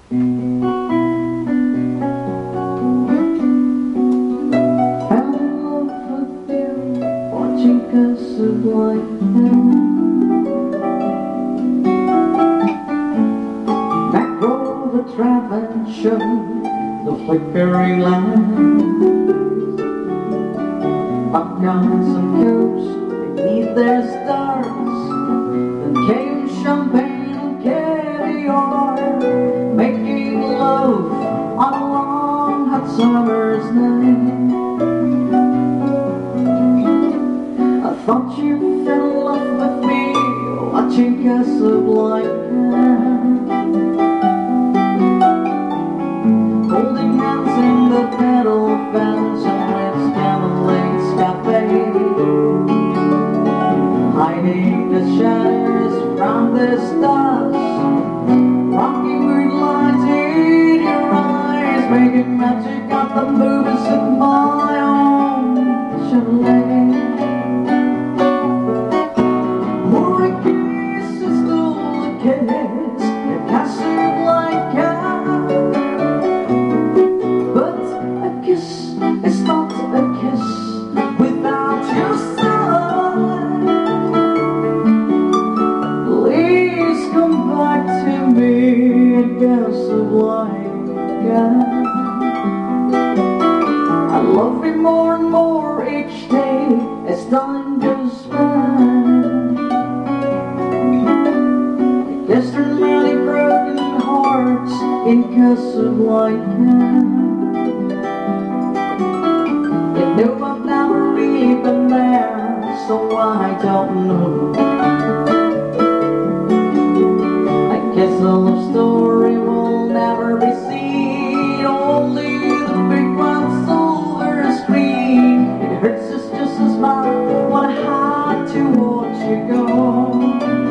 Fell in love with you, watching Casablanca. Back row the traveling show, the flickering lights. Up on some coast beneath their stars, then came champagne and caviar, making love on a long hot summer's night. I thought you fell in love with me, watching Casablanca, holding hands in the pedal fence and its Camelot's cafe, hiding the shadows from the stars, rocking with lights in your eyes, making magic of the movies of my own Chevrolet. For a kiss is still a kiss in Casablanca, but a kiss is not a kiss without your side. Please come back to me in Casablanca. I love you more and more each day as time goes by. Yes, there are many broken hearts in Casablanca. You know I've never really been there, so I don't know. I guess the love story will never be seen, only the big one silver screen. It hurts us just as much when I had to watch you go.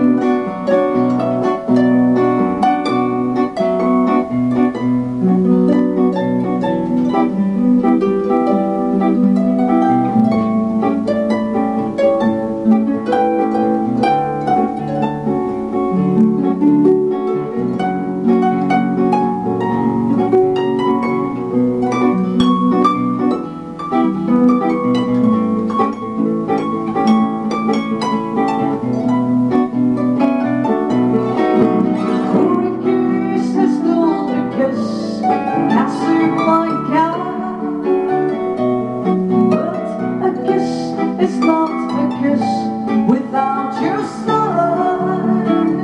It's not a kiss without your side.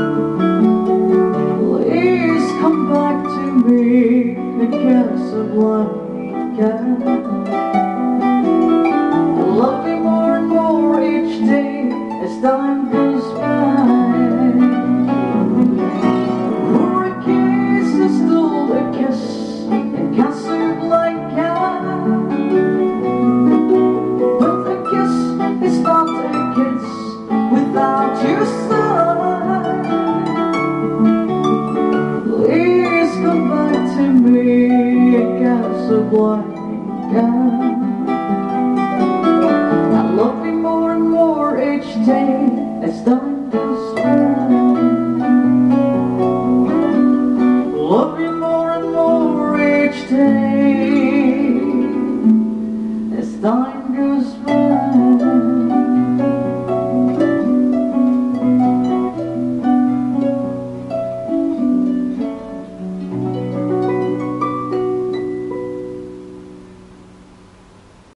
Please come back to me in Casablanca. I love you more and more each day as time goes by. For a kiss is still a kiss in Casablanca, it's not a kiss without your side. Please come back to me in Casablanca. I love you more and more each day as time goes by. Love you more and more each day as time